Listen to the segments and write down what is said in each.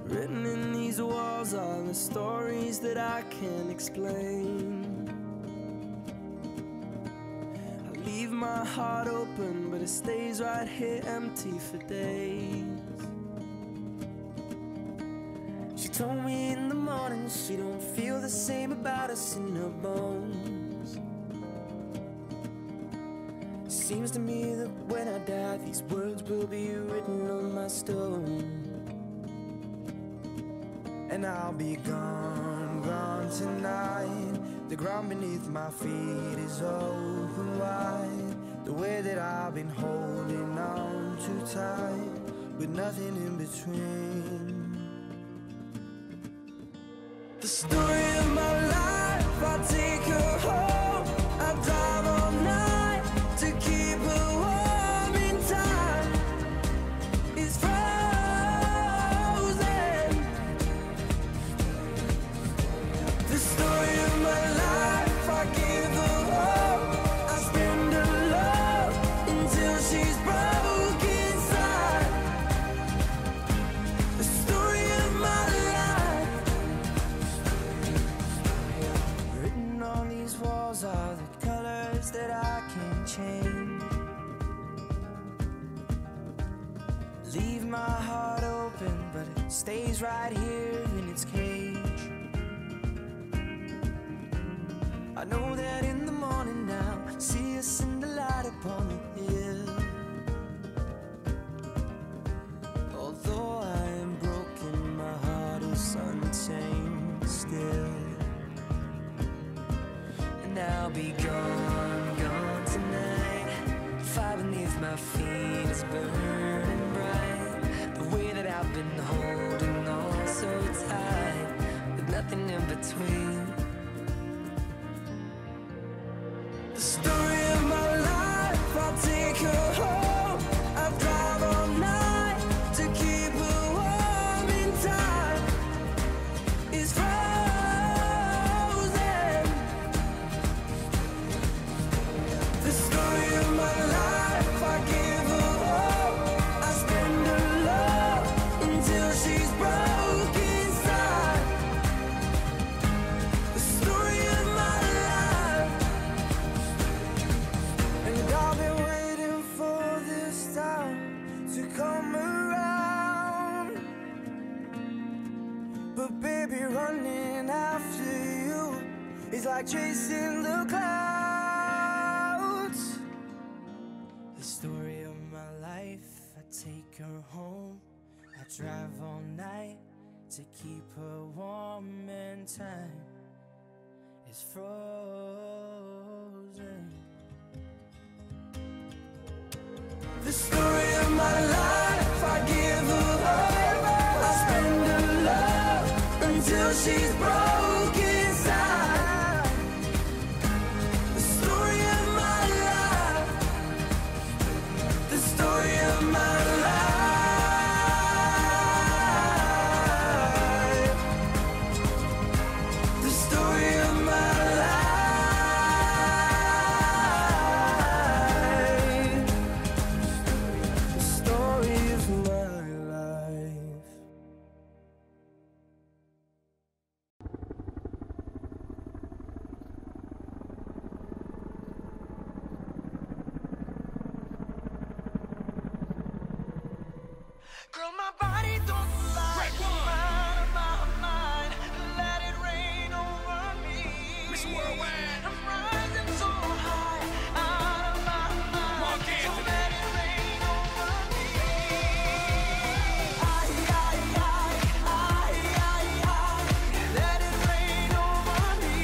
Written in these walls are the stories that I can't explain. I leave my heart open, but it stays right here empty for days. She told me in the morning she don't feel the same about us in her bones. Seems to me that when I die, these words will be written on my stone. And I'll be gone, gone tonight. The ground beneath my feet is open wide. The way that I've been holding on too tight, with nothing in between. The story of my life, I take her home. I drive all night to keep her warm in time. It's frozen. The story of my life, I give her hope. I spend her love until she's broke inside. The story of my life. Written on these walls are the colors that I can't change. Leave my heart open, but it stays right here in its cage. I know that in the morning now, see us in the light upon the hill. Although I am broken, my heart is untamed still. And I'll be gone, gone tonight. Fire beneath my feet is burning bright. The way that I've been holding on so tight, with nothing in between. The story of my life, I'll take her home. I drive all night to keep her warm in time. It's frozen. The story of my life, I give her hope. I spend her love until she's broke inside. The story of my life. And I've been waiting for this time to come around. But baby, running after you is like chasing the clouds. The story of my life, I take her home. I drive all night to keep her warm, and time is frozen. The story of my life, I give her hope. I spend her love until she's broke inside. The story of my life. The story of my life. The story of my life. The story of my life. Girl, my body don't lie. Mind of my mind, let it rain over me. Miss Worldwide. I'm rising so high, out of my mind. Mark So Anthony. let it rain over me. Let it rain over me.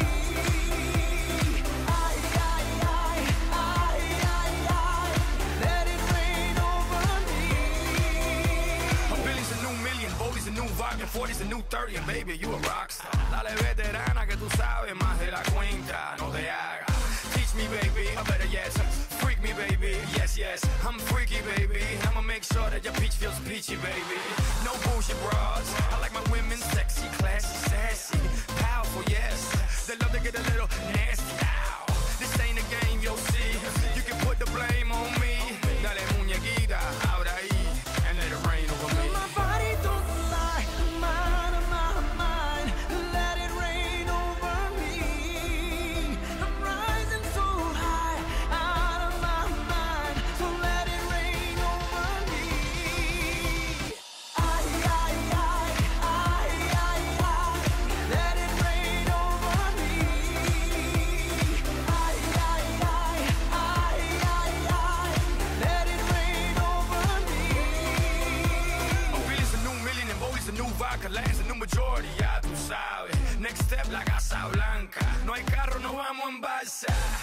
Let it rain over me. Billy's a new million, Bodie's a new volume, 40's a new 30, and baby, you a rockstar. Dale veterana que tú sabes más de la cuenta, no te hagas. Teach me, baby, or better yet, freak me, baby. Yes, yes, I'm freaky, baby. I'ma make sure that your peach feels peachy, baby. No bullshit bras. I like my women sexy, classy, sassy, powerful, yes. They love to get a little nasty. Ow. This ain't a game, you'll see. You can put the blame on me. Dale muñequita, ahora ahí, and let it rain over me. My body don't lie, my Jordi, ya tú sabes. Next step, la Casa Blanca. No hay carro, nos vamos en balsa.